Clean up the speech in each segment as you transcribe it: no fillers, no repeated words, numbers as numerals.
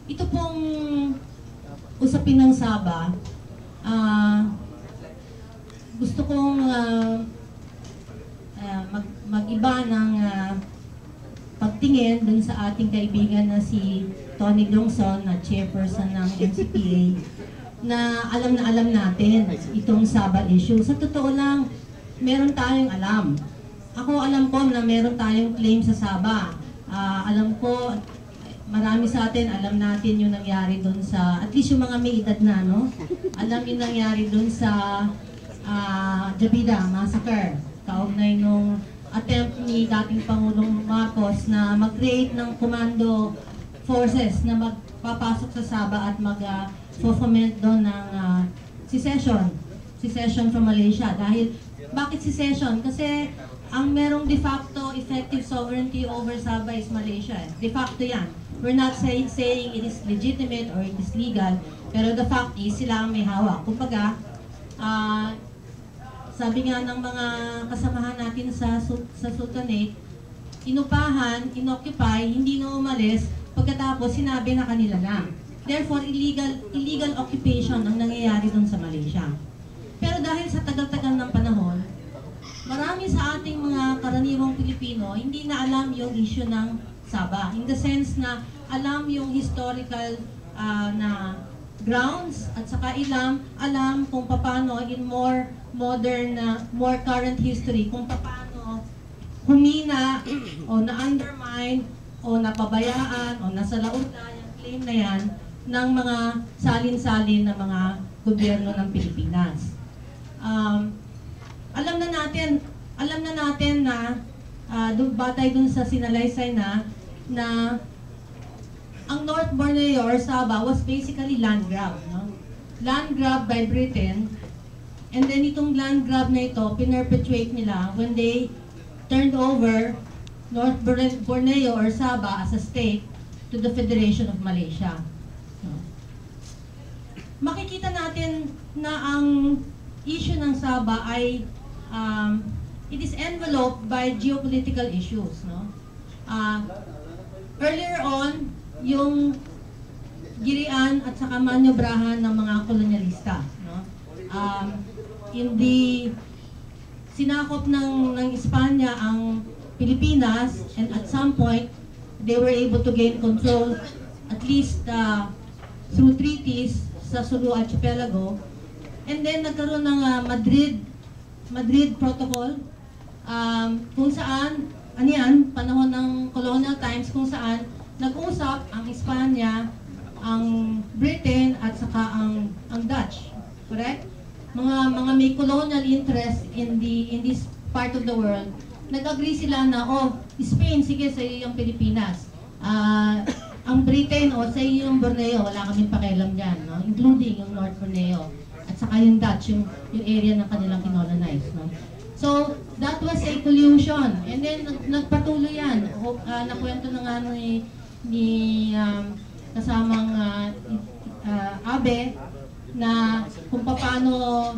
ito pong usapin ng Sabah, gusto kong mag-iba ng pagtingin dun sa ating kaibigan na si Tony Longson, na chairperson ng MCPA, na alam natin itong Sabah issue. Sa totoo lang, meron tayong alam. Ako alam ko na meron tayong claim sa Sabah. Alam ko, marami sa atin, alam natin yung nangyari dun sa, at least yung mga may edad na, no? Alam yung nangyari dun sa Jabida Massacre. Kaugnay nung attempt ni dating Pangulong Marcos na mag-create ng commando forces na magpapasok sa Sabah at mag-foment doon ng secession from Malaysia. Dahil, bakit secession? Kasi ang merong de facto effective sovereignty over Sabah is Malaysia. De facto yan. We're not saying it is legitimate or it is legal, pero the fact is sila ang may hawak. Kumbaga, sabi nga ng mga kasamahan natin sa Sultanate, inupahan, inoccupy, hindi na umalis, pagkatapos sinabi na kanila na. Therefore, illegal occupation ang nangyayari dun sa Malaysia. Pero dahil sa tagal-tagal ng panahon, marami sa ating mga karaniwang Pilipino hindi na alam yung issue ng Sabah. In the sense na alam yung historical na grounds at saka alam kung paano in more modern, more current history, kung paano humina o na-undermine o napabayaan o nasa laot na yung claim na yan ng mga salin-salin na mga gobyerno ng Pilipinas. Alam na natin na batay dun sa sinalaysay na ang North Borneo or Sabah was basically land grab, no? Land grab by Britain, and then itong land grab na ito pinerpetuate nila when they turned over North Borneo or Sabah as a state to the Federation of Malaysia. No? Makikita natin na ang issue ng Sabah ay it is enveloped by geopolitical issues, no? Earlier on, yung girian at saka manyobrahan ng mga kolonyalista, no? Hindi sinakop ng Espanya ang Pilipinas, and at some point they were able to gain control at least through treaties sa Sulu Archipelago, and then nagkaroon ng Madrid Protocol, kung saan panahon ng colonial times, kung saan nag-usap ang Espanya, ang Britain at saka ang Dutch, correct? Mga may colonial interest in this part of the world, nag-agree sila na, Spain, sige, sa iyo yung Pilipinas. Ang Britain, sa iyo yung Borneo, wala kaming pakialam dyan, no? Including yung North Borneo. At saka yung Dutch, yung area na kanilang kinolonize, no? So, that was a collusion. And then, nagpatuloy yan. Nakwento na nga ni kasamang Abe na kung paano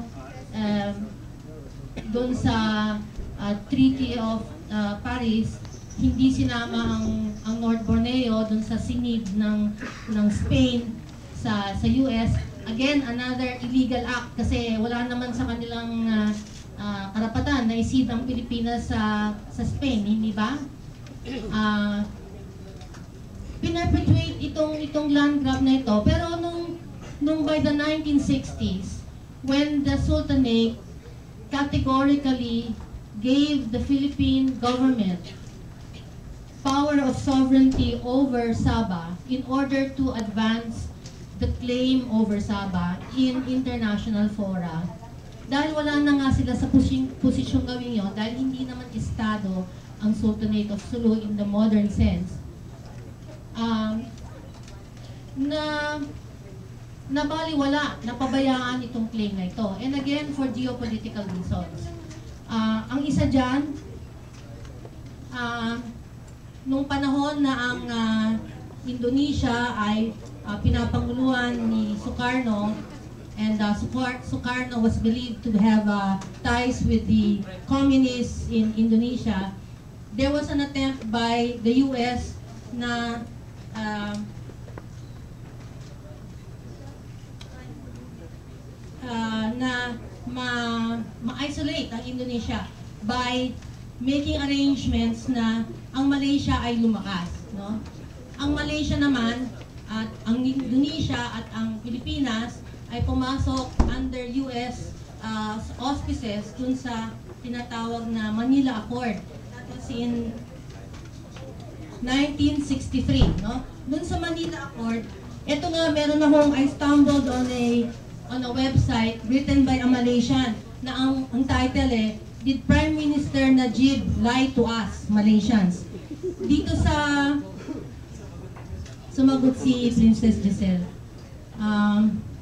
doon sa Treaty of Paris, hindi sinama ang North Borneo doon sa sinid ng Spain sa US. Again, another illegal act kasi wala naman sa kanilang karapatan na isid ang Pilipinas sa Spain, hindi ba? Pinerpetuate itong land grab na ito, pero nung by the 1960s, when the Sultanate categorically gave the Philippine government power of sovereignty over Sabah in order to advance the claim over Sabah in international fora, dahil wala na nga sila sa posisyong gawin yun, dahil hindi naman estado ang Sultanate of Sulu in the modern sense, nabaliwala, napabayaan itong claim na ito. And again, for geopolitical reasons. Ang isa dyan, nung panahon na ang Indonesia ay pinapanguluan ni Sukarno, and Sukarno was believed to have ties with the communists in Indonesia, there was an attempt by the US na na ma-isolate ang Indonesia by making arrangements na ang Malaysia ay lumakas, no? Ang Malaysia naman at ang Indonesia at ang Pilipinas ay pumasok under US auspices dun sa tinatawag na Manila Accord. That was in 1963, no? Dun sa Manila Accord, ito nga meron akong I stumbled on a website written by a Malaysian na ang title Did Prime Minister Najib Lie to Us, Malaysians? Dito sumagot si Princess Giselle.